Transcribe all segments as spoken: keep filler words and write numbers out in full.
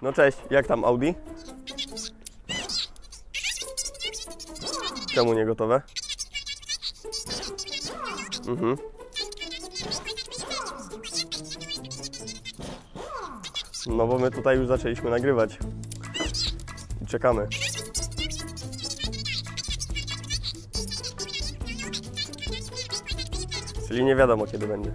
No cześć, jak tam Audi? Czemu nie gotowe? Mhm. No bo my tutaj już zaczęliśmy nagrywać i czekamy. Czyli nie wiadomo kiedy będzie.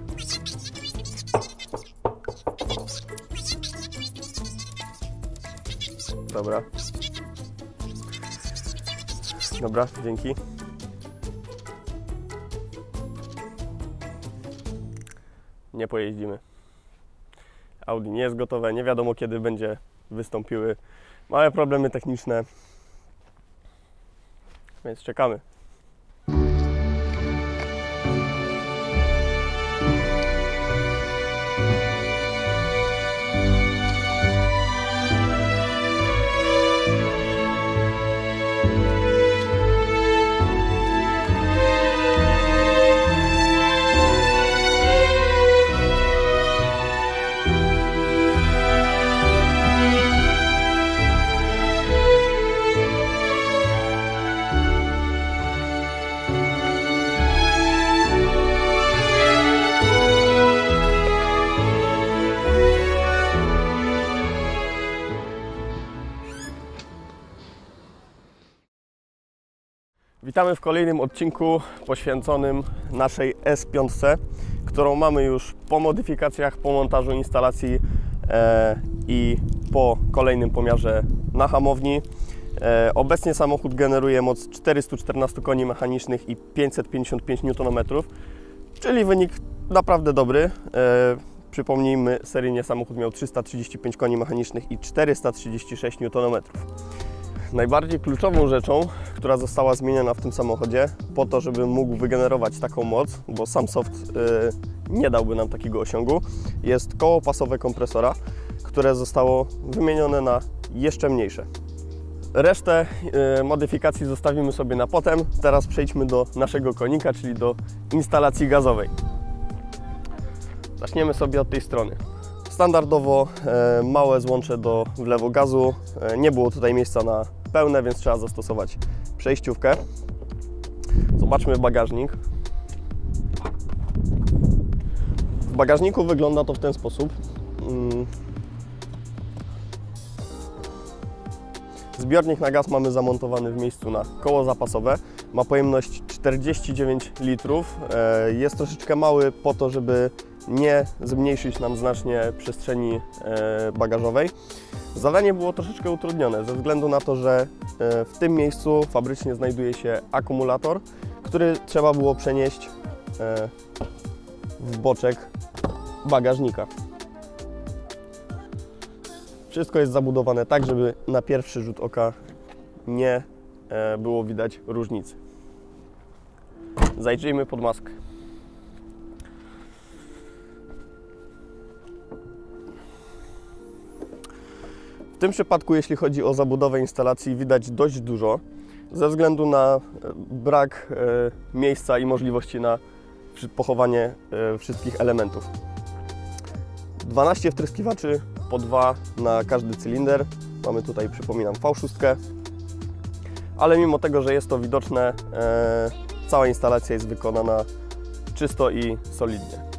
Dobra. Dobra, dzięki. Nie pojeździmy. Audi nie jest gotowe, nie wiadomo kiedy będzie wystąpiły. Małe problemy techniczne, więc czekamy. Witamy w kolejnym odcinku poświęconym naszej S pięć, którą mamy już po modyfikacjach, po montażu instalacji e, i po kolejnym pomiarze na hamowni. E, obecnie samochód generuje moc czterysta czternaście koni mechanicznych i pięćset pięćdziesiąt pięć niutonometrów, czyli wynik naprawdę dobry. E, przypomnijmy, seryjnie samochód miał trzysta trzydzieści pięć koni mechanicznych i czterysta trzydzieści sześć niutonometrów. Najbardziej kluczową rzeczą, która została zmieniona w tym samochodzie po to, żeby mógł wygenerować taką moc, bo sam soft y, nie dałby nam takiego osiągu, jest koło pasowe kompresora, które zostało wymienione na jeszcze mniejsze. Resztę y, modyfikacji zostawimy sobie na potem. Teraz przejdźmy do naszego konika, czyli do instalacji gazowej. Zaczniemy sobie od tej strony. Standardowo e, małe złącze do wlewu gazu. E, nie było tutaj miejsca na pełne, więc trzeba zastosować przejściówkę. Zobaczmy bagażnik. W bagażniku wygląda to w ten sposób. Zbiornik na gaz mamy zamontowany w miejscu na koło zapasowe. Ma pojemność czterdzieści dziewięć litrów. E, jest troszeczkę mały po to, żeby nie zmniejszyć nam znacznie przestrzeni bagażowej. Zadanie było troszeczkę utrudnione ze względu na to, że w tym miejscu fabrycznie znajduje się akumulator, który trzeba było przenieść w boczek bagażnika. Wszystko jest zabudowane tak, żeby na pierwszy rzut oka nie było widać różnicy. Zajrzyjmy pod maskę. W tym przypadku, jeśli chodzi o zabudowę instalacji, widać dość dużo ze względu na brak e, miejsca i możliwości na pochowanie e, wszystkich elementów. dwanaście wtryskiwaczy, po dwa na każdy cylinder. Mamy tutaj, przypominam, V sześć, ale mimo tego, że jest to widoczne, e, cała instalacja jest wykonana czysto i solidnie.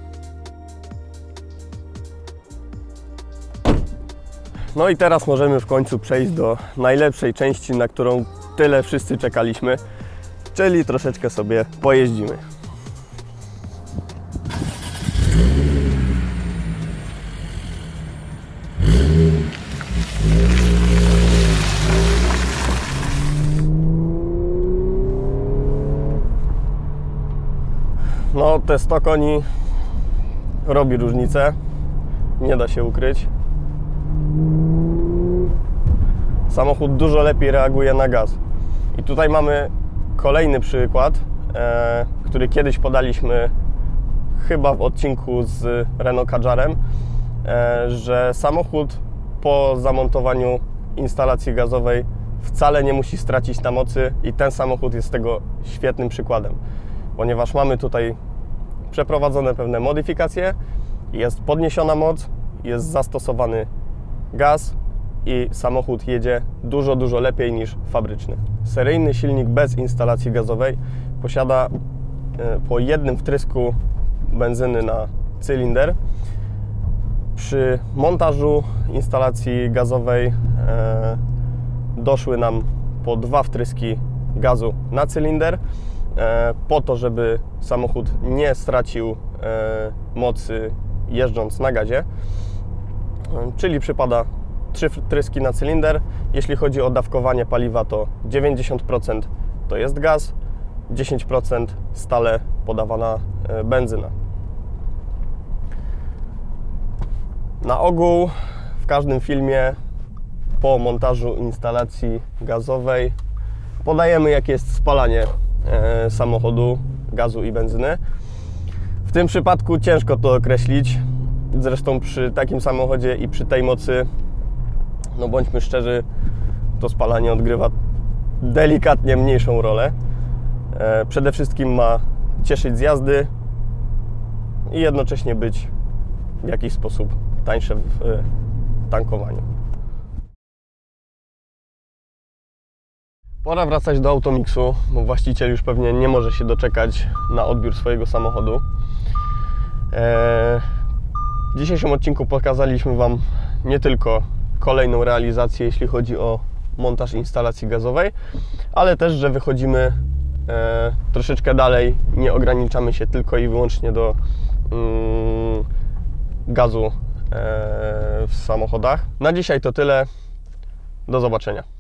No i teraz możemy w końcu przejść do najlepszej części, na którą tyle wszyscy czekaliśmy, czyli troszeczkę sobie pojeździmy. No, te sto koni robi różnicę, nie da się ukryć. Samochód dużo lepiej reaguje na gaz. I tutaj mamy kolejny przykład, e, który kiedyś podaliśmy chyba w odcinku z Renault Kadżarem, e, że samochód po zamontowaniu instalacji gazowej wcale nie musi stracić na mocy i ten samochód jest tego świetnym przykładem, ponieważ mamy tutaj przeprowadzone pewne modyfikacje, jest podniesiona moc, jest zastosowany gaz i samochód jedzie dużo, dużo lepiej niż fabryczny. Seryjny silnik bez instalacji gazowej posiada po jednym wtrysku benzyny na cylinder. Przy montażu instalacji gazowej e, doszły nam po dwa wtryski gazu na cylinder, e, po to, żeby samochód nie stracił e, mocy jeżdżąc na gazie, e, czyli przypada trzy wtryski na cylinder. Jeśli chodzi o dawkowanie paliwa, to dziewięćdziesiąt procent to jest gaz, dziesięć procent stale podawana e, benzyna. Na ogół w każdym filmie po montażu instalacji gazowej podajemy, jakie jest spalanie e, samochodu, gazu i benzyny. W tym przypadku ciężko to określić. Zresztą przy takim samochodzie i przy tej mocy, no bądźmy szczerzy, to spalanie odgrywa delikatnie mniejszą rolę. E, przede wszystkim ma cieszyć z jazdy i jednocześnie być w jakiś sposób tańsze w tankowaniu. Pora wracać do Automixu, bo właściciel już pewnie nie może się doczekać na odbiór swojego samochodu. Eee, w dzisiejszym odcinku pokazaliśmy Wam nie tylko kolejną realizację, jeśli chodzi o montaż instalacji gazowej, ale też, że wychodzimy e, troszeczkę dalej, nie ograniczamy się tylko i wyłącznie do mm, gazu w samochodach. Na dzisiaj to tyle. Do zobaczenia.